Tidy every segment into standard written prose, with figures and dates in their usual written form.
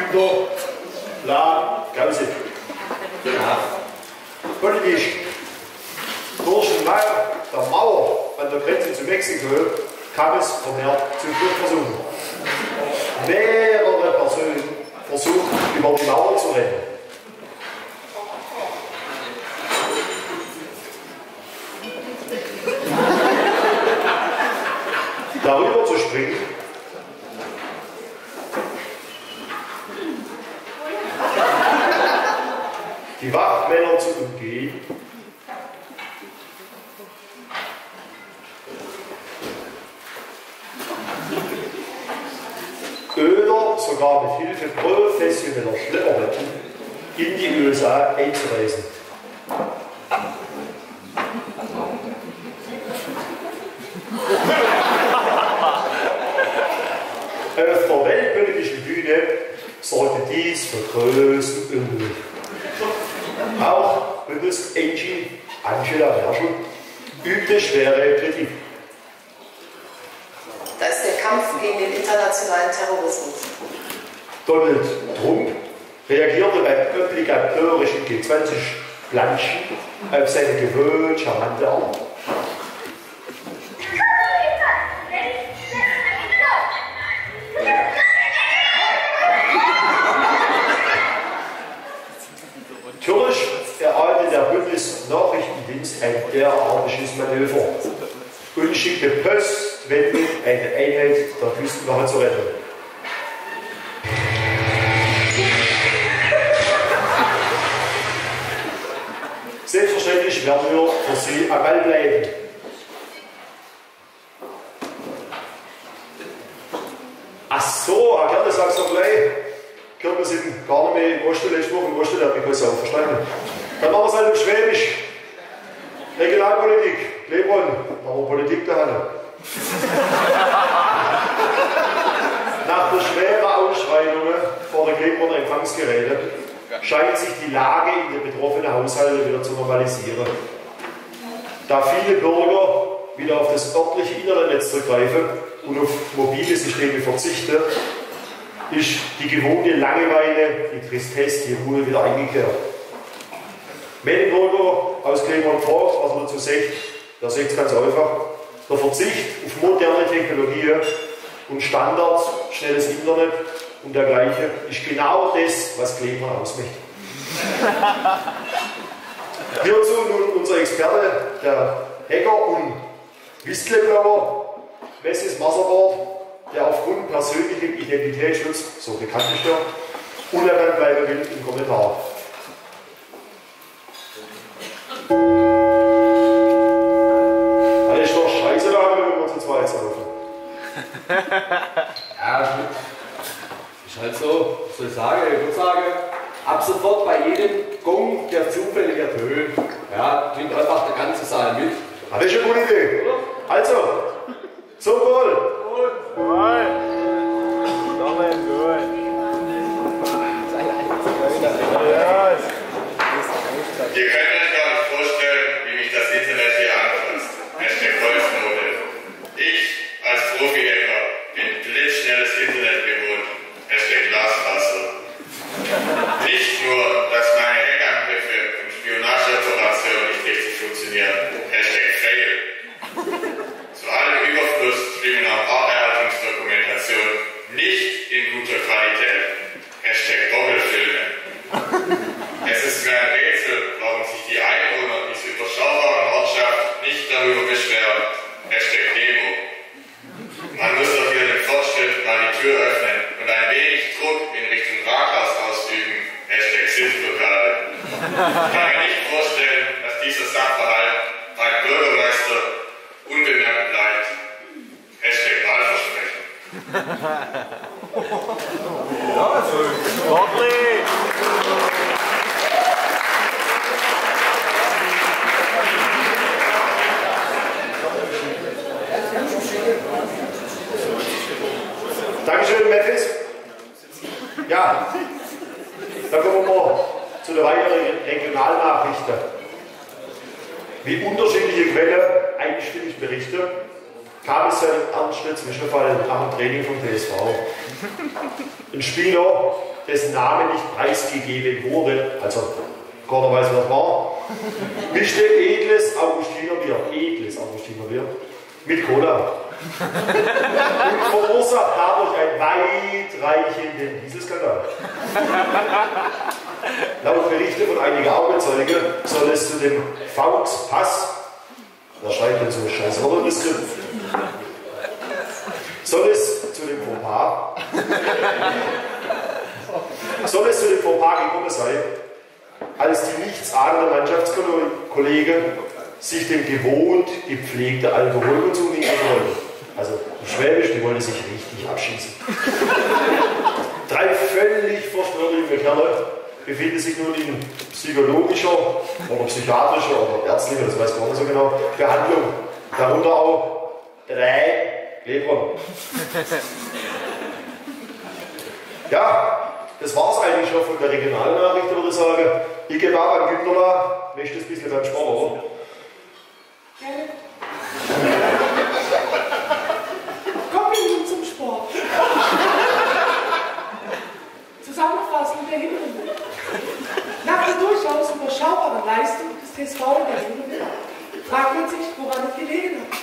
Günther La Gause. Politisch. Durch den Bau der Mauer an der Grenze zu Mexiko kam es vermehrt zu Fluchtversuchen. Mehrere Personen versuchten, über die Mauer zu rennen. Darüber zu springen, die Wachmänner zu umgehen, oder sogar mit Hilfe professioneller Schlepperwetten in die USA einzureisen. Auf der weltpolitischen Bühne sorgte dies für größten Unmut. Auch Bundes-Ägin Angela Merkel übte schwere Kritik. Da ist der Kampf gegen den internationalen Terrorismus. Donald Trump reagierte beim obligatorischen G20-Planschen auf seine gewohnt charmante Art. Natürlich erahnte der Bundesnachrichtendienst ein derartiges Manöver und schickte postwendend eine Einheit der Küstenwache zur Rettung. Selbstverständlich werden wir für Sie am Ball bleiben. Ach so, Herr Gerde, sag's doch gleich. Wir sind gar nicht mehr im Osten, letzte Woche im Osten, der hat mich kurz auch verstanden. Dann machen wir es halt auf Schwäbisch. Regionalpolitik, Lebron, aber Politik da haben. Nach der schweren Ausschreitungen vor den Lebroner Empfangsgeräten scheint sich die Lage in den betroffenen Haushalten wieder zu normalisieren. Da viele Bürger wieder auf das örtliche Internetnetz zurückgreifen und auf mobile Systeme verzichten, ist die gewohnte Langeweile, die Tristesse, die Ruhe wieder eingekehrt. Wenn ein Bürger aus Clermont fragt, was er dazu sagt, der sagt es ganz einfach: Der Verzicht auf moderne Technologien und Standards, schnelles Internet und dergleichen ist genau das, was Clermont ausmacht. Hierzu nun unser Experte, der Hacker und Whistleblower Mrs. Masserbord, der aufgrund persönlichem Identitätsschutz, so bekannt ist er, unerkannt bleiben will im Kommentar. Das ist doch scheiße da, wenn wir zu zweit laufen. Ja, gut. Ist halt so, was soll ich sagen? Ich würde sagen, ab sofort bei jedem Gong der zufällige Töne. Ja, klingt einfach der ganze Saal mit. Das ist eine gute Idee. Also, zum Wohl. Wohl. Nochmal gut. Ja, Ihr könnt euch gar nicht vorstellen, wie mich das Internet hier anfasst. #Wolfsnobel. Ich als Profi-Hacker bin blitzschnelles Internet gewohnt. #Glasfaser. Nicht nur, dass meine Hackangriffe und Spionageoperationen nicht richtig funktionieren. #Fail. Zu allem Überfluss stimmen auch Erhaltungsdokumentation nicht in guter Qualität. #Doppelfilme. Es ist mir ein Rätsel, warum sich die Einwohner dieser überschaubaren Ortschaft nicht darüber beschweren. #Demo. Man muss doch hier den Fortschritt mal die Tür öffnen und ein wenig Druck in Richtung Rathaus ausüben. #Sitzblockade. Ich kann mir nicht vorstellen, dass dieser Sachverhalt beim Bürgermeister unbemerkt bleibt. #Wahlversprechen. ja, so sportlich. Dankeschön, Memphis. Ja, dann kommen wir zu der weiteren Regionalnachrichten. Wie unterschiedliche Quellen einstimmig berichten, kam es zu einem ernsten Zwischenfall nach dem Training vom TSV. Ein Spieler, dessen Name nicht preisgegeben wurde, also keiner weiß, wer das war, mischte edles Augustinerbier mit Cola und verursacht dadurch einen weitreichenden Dieselskandal. Laut Berichte von einigen Augenzeugen soll es zu dem Faux-Pass, da schreibt man so scheiß Wörter das Skript, soll es zu dem Fauxpas gekommen sein, als die nichtsahnende Mannschaftskollegen sich dem gewohnt gepflegten Alkoholkonsum hingeben wollten. Also Schwäbisch, die wollen sich richtig abschießen. 3 völlig verstörte junge Kerle befinden sich nun in psychologischer oder psychiatrischer oder ärztlicher, das weiß man nicht so genau, Behandlung. Darunter auch 3 Lebron. Ja, das war es eigentlich schon von der Regionalnachricht, würde ich sagen. Ich gebe ab an Günterla, möchte ein bisschen beim Sport, oder? Kommen wir nun zum Sport. Zusammenfassung der Hinrunde. Nach der durchaus überschaubaren Leistung des TSV in der Hinrunde fragt man sich, woran es gelegen hat.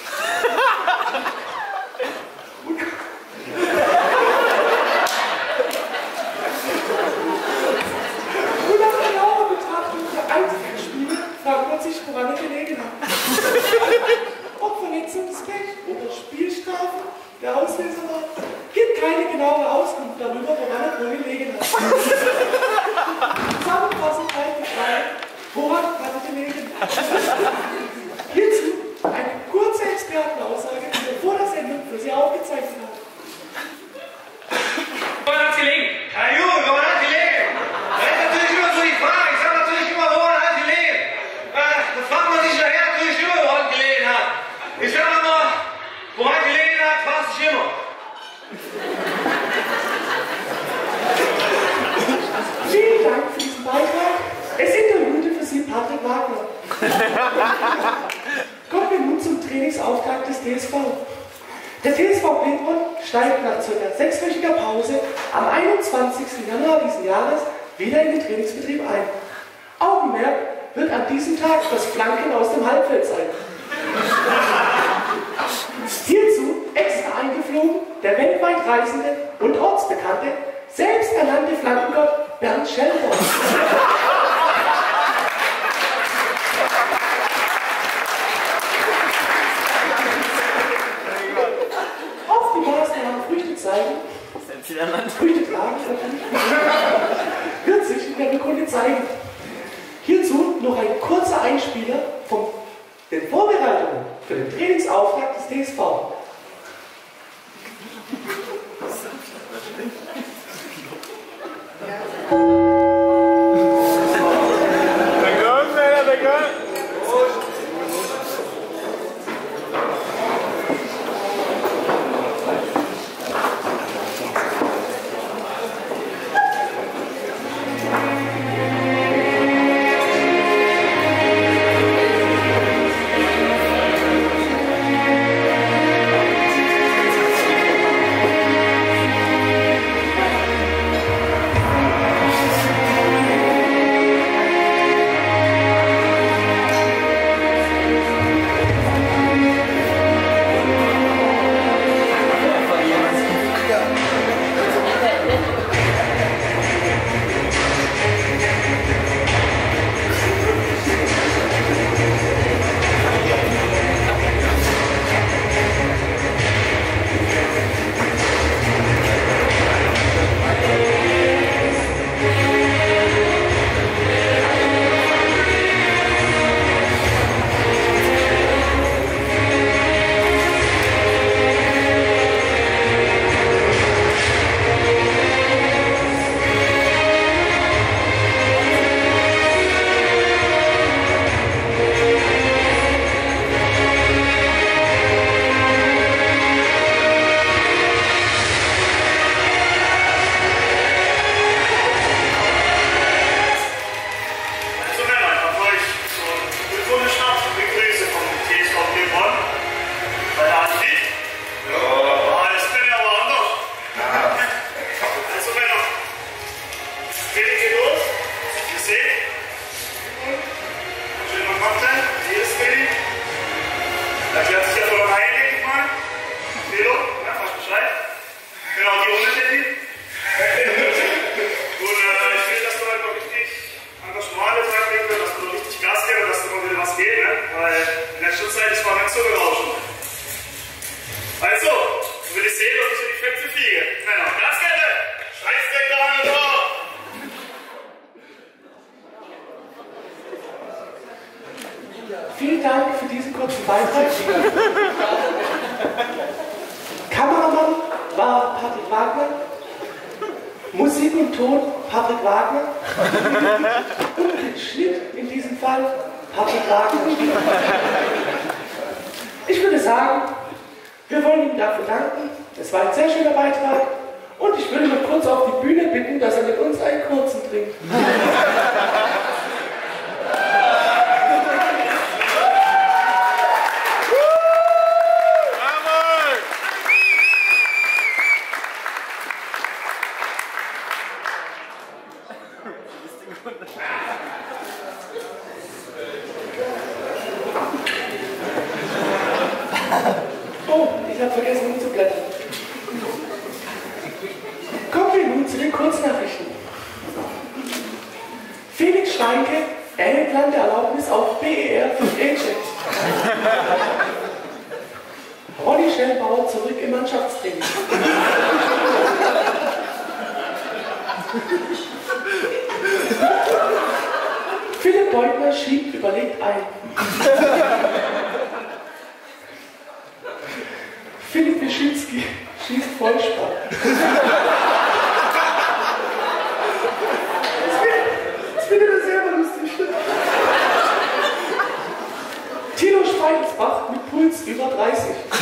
Und nach genauer Betrachtung der einzelnen Spiele fragt man sich, woran es gelegen hat. Ob Verletzungspech oder Spielstrafe der Auslöser war, gibt keine genaue Auskunft darüber, woran es wohl gelegen hat. Zusammenfassend bleibt die Frage, woran hat es gelegen? Hierzu eine kurze Expertenaussage, die wir vor der Sendung für Sie aufgezeichnet haben. Woran hat es gelegen? Ja gut, woran hat es gelegen? Das ist natürlich immer so die Frage. Ich sage natürlich immer, woran hat es gelegen? Das fragt man sich nachher natürlich immer, woran es gelegen hat. Ich sage immer, woran es gelegen hat, fragt sich immer. Vielen Dank für diesen Beitrag. Es interviewte für Sie Patrick Wagner. Kommen wir nun zum Trainingsauftakt des TSV. Der TSV Blindenburg steigt nach ca. 6-wöchiger Pause am 21. Januar dieses Jahres wieder in den Trainingsbetrieb ein. Augenmerk wird an diesem Tag das Flanken aus dem Halbfeld sein. Hierzu extra eingeflogen der weltweit reisende und ortsbekannte, selbsternannte Flankengott Bernd Schellborn. Auf die Maßnahmen Früchte zeigen, Früchte tragen, wird sich in der Rückrunde zeigen. Hierzu noch ein kurzer Einspieler von den Vorbereitungen für den Trainingsauftakt des TSV. hat sich ja vorher rein, denke ich mal. Felo, ja, fast Bescheid. Genau, die Unterschiede. Und ich will, dass du halt noch richtig Engagement an den Tag legst, dass du noch richtig Gas gibst und dass du noch wieder was geht, ne? Weil in letzter Zeit ist man ganz so berauschend. Also, du willst sehen, dass ich in die Fetze fliege. Männer, Gas geben! Scheißdreck da an und da! Vielen Dank für diesen kurzen Beitrag. Kameramann war Patrick Wagner. Musik und Ton Patrick Wagner. Und Schnitt in diesem Fall Patrick Wagner. Ich würde sagen, wir wollen ihm dafür danken. Es war ein sehr schöner Beitrag. Und ich würde noch kurz auf die Bühne bitten, dass er mit uns einen kurzen trinkt. Oh, ich habe vergessen umzublättern. Kommen wir nun zu den Kurznachrichten. Felix Steinke erhält Landeerlaubnis auf BER 5E-Check. Ronny Schellbauer zurück im Mannschaftstraining. Philipp Beutner schiebt überlegt ein. Philipp Wischinski schießt Vollspann. Das findet er selber lustig. Tilo Speidelsbach mit Puls über 30.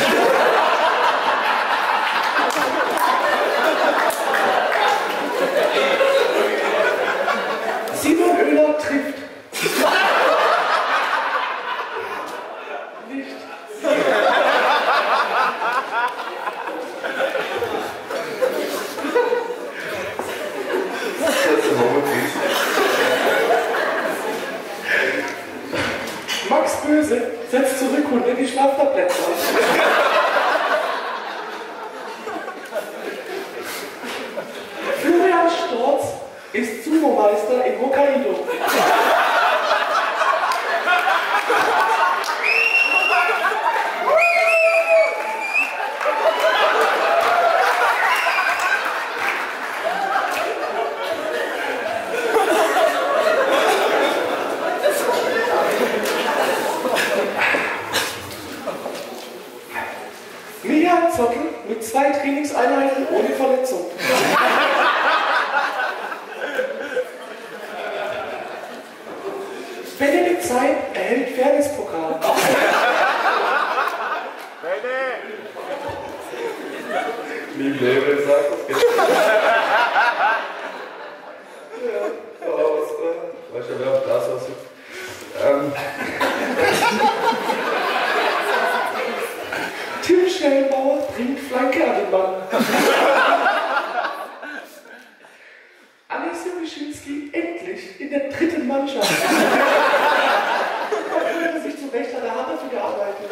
Simon Oehler trifft. Nicht. Max Böse setzt zurück und in die Schlaftabletten aus. Florian Storz ist Sumo-Meister in Hokkaido. Mia Zockel mit 2 Trainingseinheiten ohne Verletzung. Benedikt Zeib erhält Fairness-Pokal. Wie im Leben sagt das geht. Ja, weißt du, wer auf das aussieht? Tim Schellbauer bringt Flanke an den Mann. Alessio Wischinski endlich in der 3. Mannschaft. Obwohl er sich zu Recht hat, er hat dafür gearbeitet.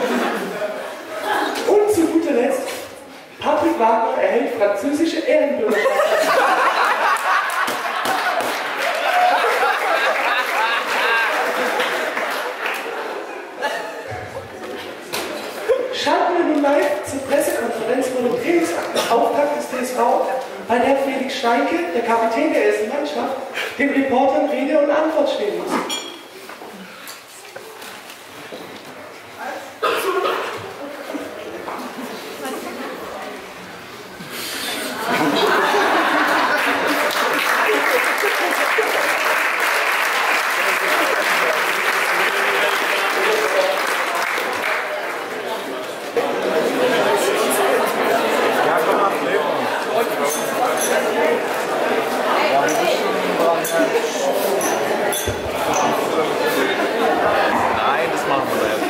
Und zu guter Letzt, Patrick Wagner erhält französische Ehrenbürgerschaft. Schalten wir nun live zur Pressekonferenz vor dem Trainingsauftakt des TSV, bei der Felix Steinke, der Kapitän der ersten Mannschaft, den Reportern Rede und Antwort stehen muss. Nein, das machen wir nicht.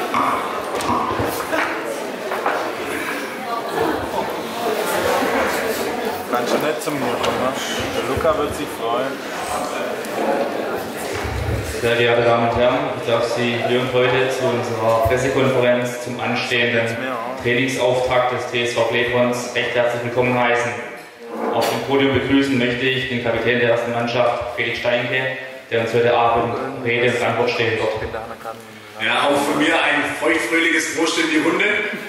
Kannst du nicht zu mir kommen, ne? Der Luca wird sich freuen. Sehr geehrte Damen und Herren, ich darf Sie hier und heute zu unserer Pressekonferenz zum anstehenden Trainingsauftakt des TSV Klebrons recht herzlich willkommen heißen. Auf dem Podium begrüßen möchte ich den Kapitän der ersten Mannschaft, Felix Steinke, der uns heute Abend Rede und Antwort stehen wird. Ja, auch von mir ein feuchtfröhliches Prost in die Runde.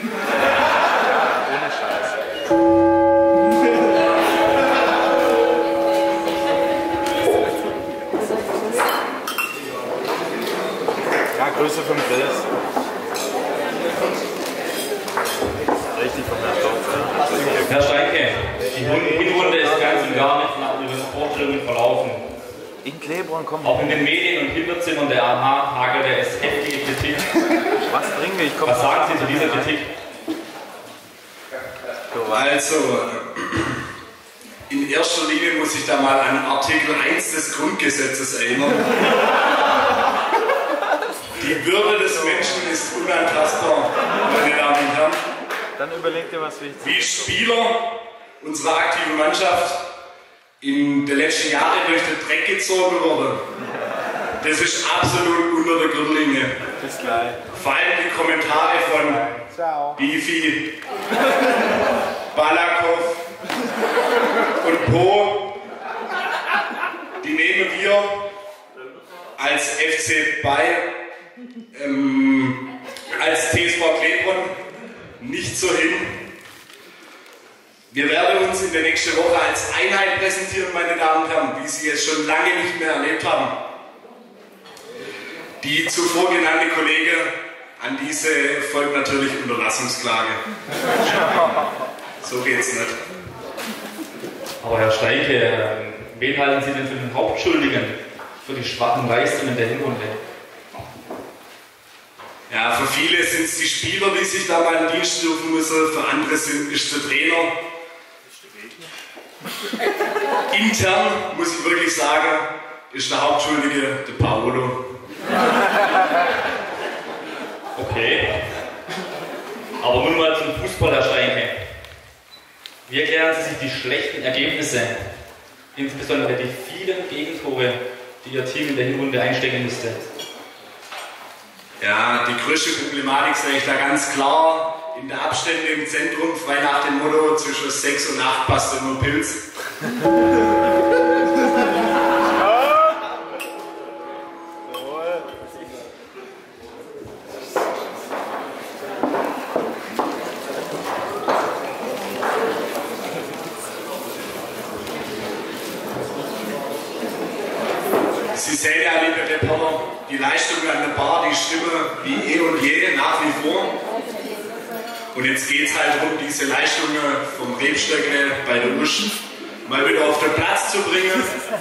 Ohne Scheiß. Ja, Grüße vom Chris. Richtig vom Herrn Stolz. Herr Steinke, die Hinrunde ist ganz und gar nicht nach Ihren Vorstellungen verlaufen. In Klebron kommen. Auch in den Medien und Hinterzimmern der AH hagelte es heftige Kritik. Was trinke ich? Was sagen Sie zu dieser Kritik? Also, in erster Linie muss ich da mal an Artikel 1 des Grundgesetzes erinnern. Die Würde des Menschen ist unantastbar, meine Damen und Herren. Dann überleg dir was wichtig. Wie Spieler unserer aktiven Mannschaft in den letzten Jahren durch den Dreck gezogen wurde, das ist absolut unter der Gürtellinie. Bis gleich. Vor allem die Kommentare von Bifi, Balakov und Po, die nehmen wir als FC Bayern, als TSV Klebron nicht so hin. Wir werden uns in der nächsten Woche als Einheit präsentieren, meine Damen und Herren, wie Sie es schon lange nicht mehr erlebt haben. Die zuvor genannte Kollege, an diese folgt natürlich Unterlassungsklage. So geht's nicht. Aber Herr Steinke, wen halten Sie denn für den Hauptschuldigen für die schwachen Leistungen der Hinrunde? Ja, für viele sind es die Spieler, die sich da mal in Dienst dürfen müssen, für andere ist der Trainer. Intern, muss ich wirklich sagen, ist der Hauptschuldige der Paolo. Okay. Aber nun mal zum Fußball, Herr Steinke. Wie erklären Sie sich die schlechten Ergebnisse, insbesondere die vielen Gegentore, die Ihr Team in der Hinrunde einstecken musste? Ja, die größte Problematik sehe ich da ganz klar in der Abstände im Zentrum, frei nach dem Motto, zwischen 6 und 8 passt nur Pilz. Sie sehen ja, liebe Reporter, die Leistungen an der Bar, die stimmen wie eh und je, nach wie vor. Und jetzt geht es halt darum, diese Leistungen vom Rebstöckle bei der Usch mal wieder auf den Platz zu bringen.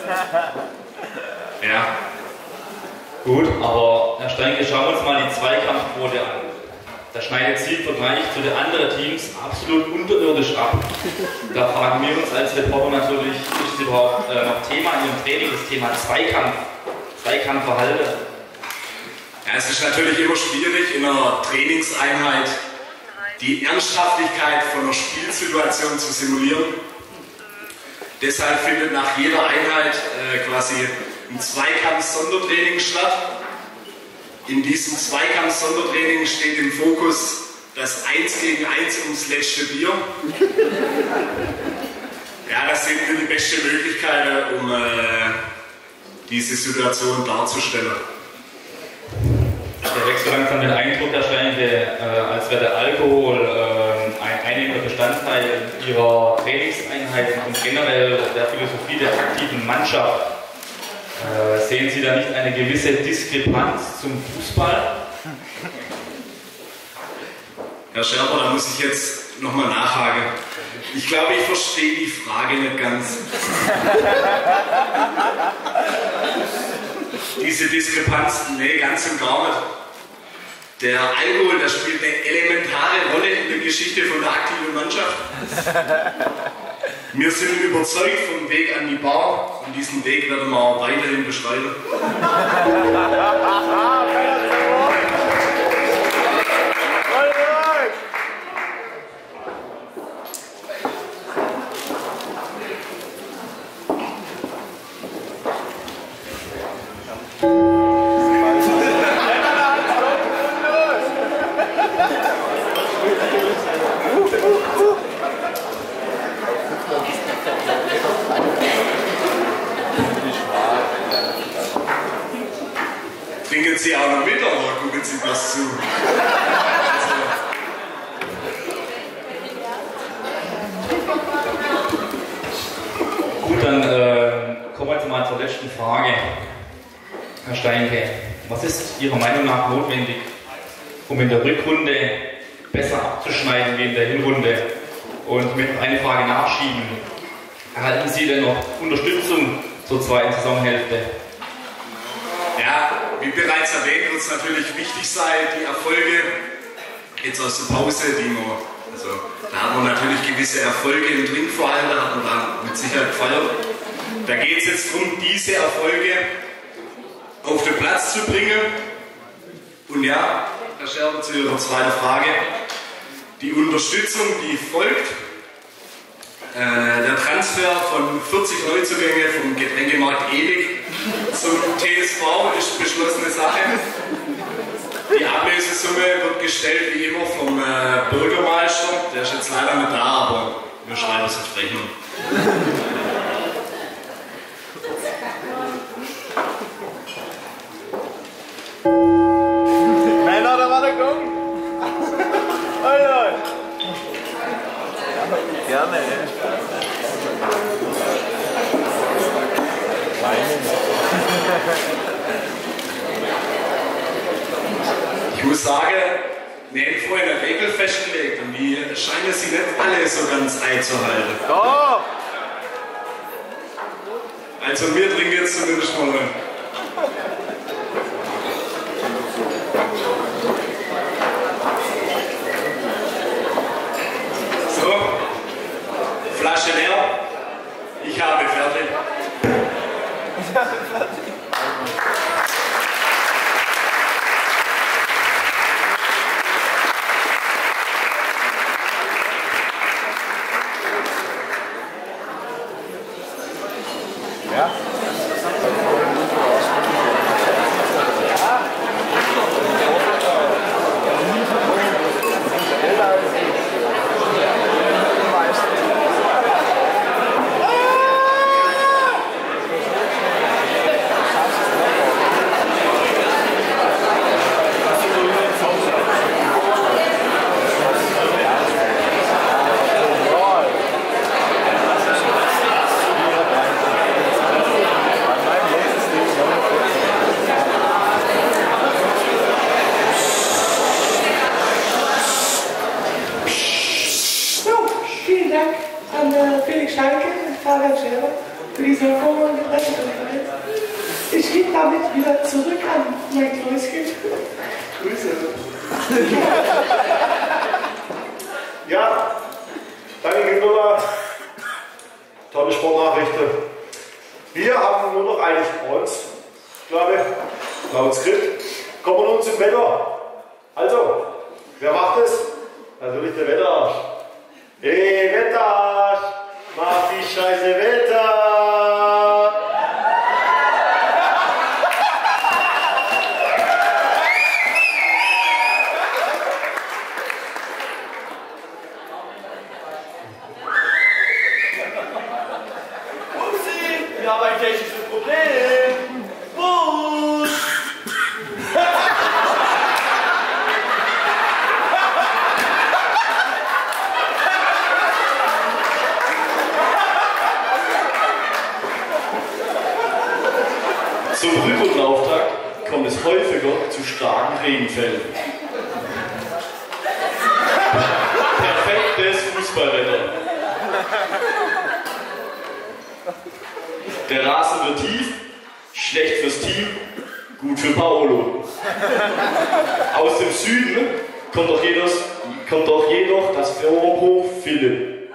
Ja. Gut, aber Herr Steinke, schauen wir uns mal die Zweikampfquote an. Da schneidet Sie im Vergleich zu den anderen Teams absolut unterirdisch ab. Da fragen wir uns als Reporter natürlich, ist es überhaupt noch Thema in Ihrem Training, das Thema Zweikampfverhalten? Ja, es ist natürlich immer schwierig, in einer Trainingseinheit die Ernsthaftigkeit von einer Spielsituation zu simulieren. Deshalb findet nach jeder Einheit quasi ein Zweikampf-Sondertraining statt. In diesem Zweikampf-Sondertraining steht im Fokus das 1 gegen 1 ums letzte Bier. Ja, das sind wir die beste Möglichkeit, um diese Situation darzustellen. Der wechselt langsam den Eindruck, Herr Steinke, als wäre der Alkohol ein einiger Bestandteil Ihrer Trainingseinheiten und generell der Philosophie der aktiven Mannschaft. Sehen Sie da nicht eine gewisse Diskrepanz zum Fußball? Herr Scherber, da muss ich jetzt nochmal nachhaken. Ich glaube, ich verstehe die Frage nicht ganz. Diese Diskrepanz, nee, ganz und gar nicht. Der Alkohol, der spielt eine elementare Rolle in der Geschichte von der aktiven Mannschaft. Wir sind überzeugt vom Weg an die Bar und diesen Weg werden wir auch weiterhin beschreiten. Trinken Sie auch noch mit oder gucken Sie bloß zu? Gut, dann kommen wir jetzt mal zur letzten Frage. Herr Steinke, was ist Ihrer Meinung nach notwendig, um in der Rückrunde besser abzuschneiden wie in der Hinrunde? Und ich möchte eine Frage nachschieben. Erhalten Sie denn noch Unterstützung zur zweiten Saisonhälfte? Ja, wie bereits erwähnt, wird es natürlich wichtig sein, die Erfolge jetzt aus der Pause, da haben wir natürlich gewisse Erfolge im Trinkverein, da hat man dann mit Sicherheit gefeiert. Da geht es jetzt darum, diese Erfolge auf den Platz zu bringen. Und ja, Herr Scherber, zu Ihrer zweiten Frage, die Unterstützung, die folgt. Der Transfer von 40 Neuzugängen vom Getränkemarkt Elig zum TSV ist beschlossene Sache. Die Ablösesumme wird gestellt wie immer vom Bürgermeister. Der ist jetzt leider nicht da, aber wir schreiben es auf Rechnung. Männer, da war der Gong. Hallo. Gerne. Ich muss sagen, wir haben vorhin eine Regel festgelegt und die scheinen sie nicht alle so ganz einzuhalten. Oh. Also wir trinken jetzt zumindest mal rein. So, Flasche leer. Ich habe fertig. Ich habe fertig. Ja. Vielen Dank an Felix Steinke und Fabian Scherber für diese hervorragende Pressekonferenz. Ich gebe damit wieder zurück an mein Kläuschen. Grüße. Ja, danke Gündola. Tolle Sportnachrichten. Wir haben nur noch eigentlich uns, ich glaube, laut Skript. Kommen wir nun zum Wetter. Also, wer macht es? Natürlich der Wetterarsch. Hey Wetterarsch, mach die scheiße Wetter! Upsi, wir haben ein technisches Problem. Bus! Zum Rückrundenauftakt kommt es häufiger zu starken Regenfällen. Perfektes Fußballwetter. Der Rasen wird tief, schlecht fürs Team, gut für Paolo. Aus dem Süden kommt doch jedoch das Formhoch Philipp,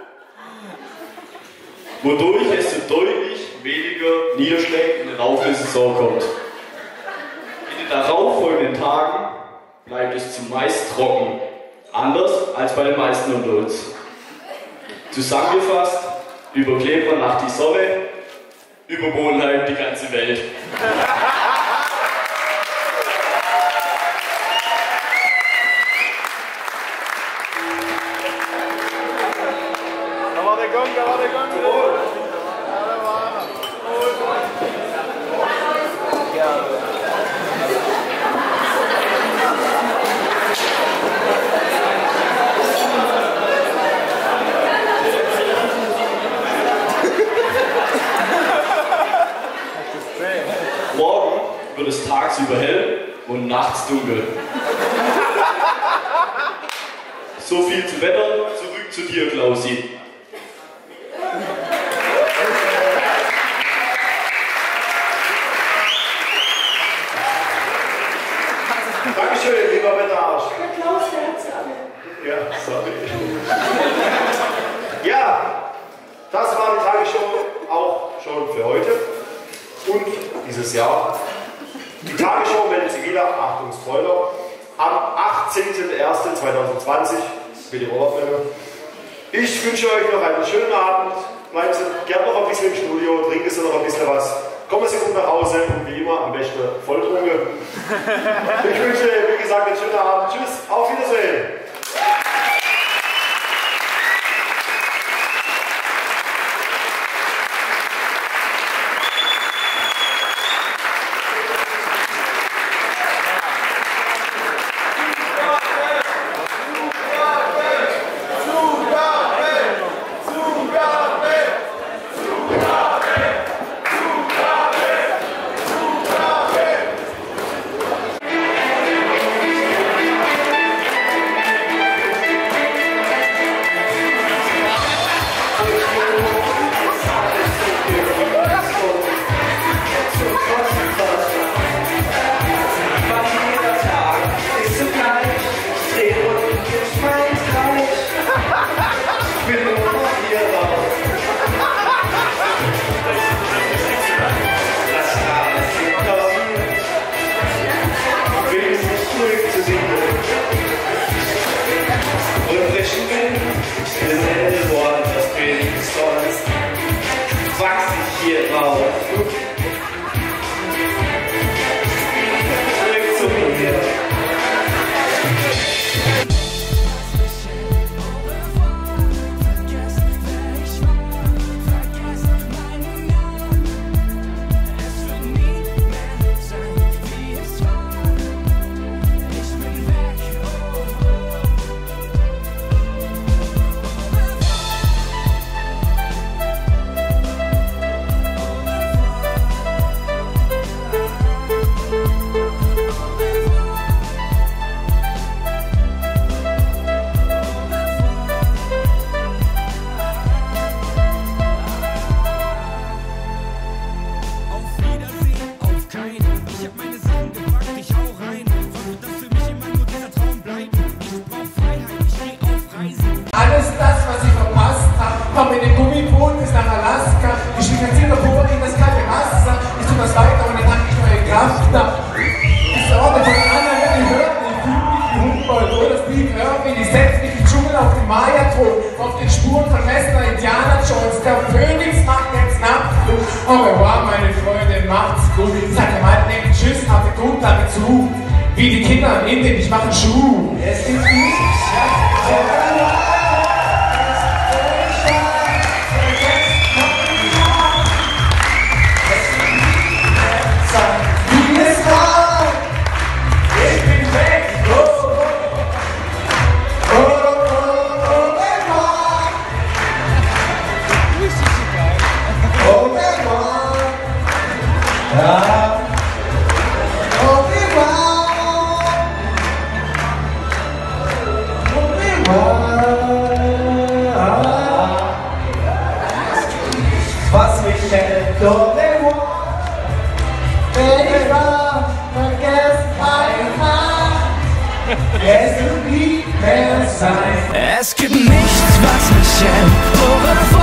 wodurch es zu deutlich weniger Niederschlägen in der Laufe der Saison kommt. In den darauffolgenden Tagen bleibt es zumeist trocken, anders als bei den meisten unter uns. Zusammengefasst, über Klebernacht die Sonne, über Monheim die ganze Welt. war der Gong, da war der Gong. Morgen wird es tagsüber hell und nachts dunkel. So viel zum Wetter, zurück zu dir, Klausi. Dankeschön, lieber Wetterarsch. Der Klaus, der hat's alle. Ja, sorry. Ja, das war die Tagesschau auch schon für heute und dieses Jahr. Die Tagesschau meldet sich wieder, Achtung Spoiler, am 18.01.2020. Bitte Urlaub nehmen. Ich wünsche euch noch einen schönen Abend. Bleiben Sie gerne noch ein bisschen im Studio, trinken Sie noch ein bisschen was. Kommen Sie gut nach Hause und wie immer am besten volltrunken. Ich wünsche, wie gesagt, einen schönen Abend. Tschüss, auf Wiedersehen. Alles das, was ich verpasst habe, komm in den Gummiboot bis nach Alaska. Ich schicke ein Singapur in das kalte Wasser. Ich tue das weiter und dann habe ich neue Kraft da. Die Sorte von anderen, wenn ihr hört, ich fühle mich wie Humboldt oder Steve Irwin. Ich setze mich im Dschungel auf den Maya-Thron, auf den Spuren von Lester Indiana Jones. Der Phönix macht jetzt Nachtflug. Au revoir, meine Freunde, macht's gut. Sag dem alten Ecken Tschüss, Appetit, damit zu. Wie die Kinder in Indien, ich mache einen Schuh. Es gibt Musik. Was mich hält, wenn ich war, vergesst einfach, es wird nie mehr sein. Es gibt nichts, was mich hält,